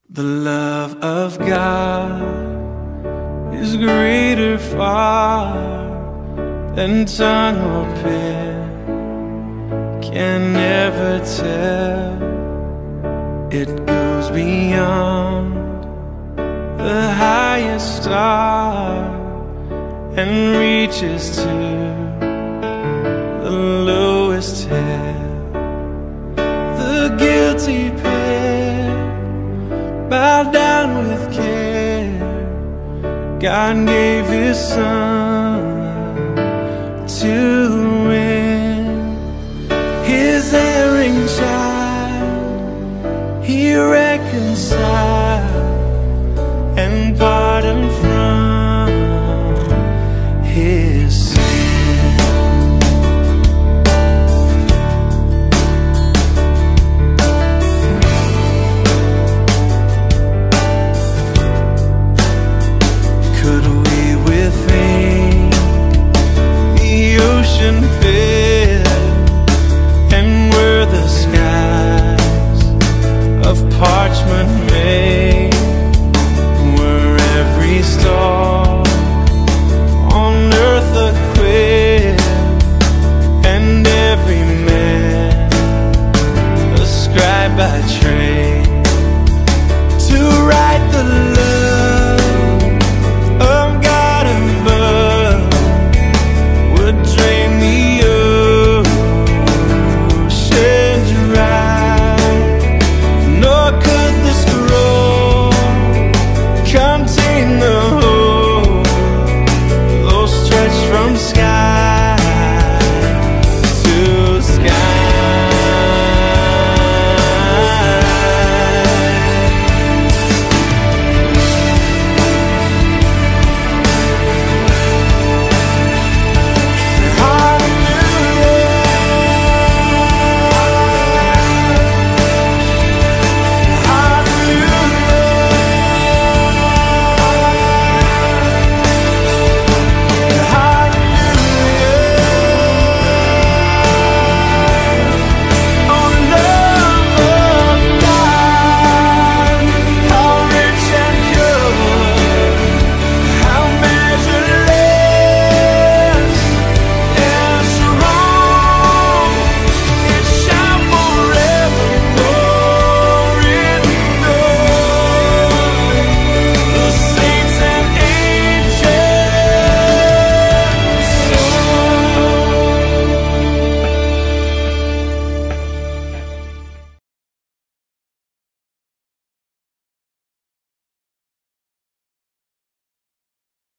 The love of God is greater far than tongue or pen can never tell. It goes beyond the highest star and reaches to the lowest hell. The guilty pair bow down with care. God gave His Son to win His erring child. He reconciled and pardoned from His sin. Could we withink the ocean filled, and were the skies of parchment made? Were every star on earth a quill, and every man a scribe by trade?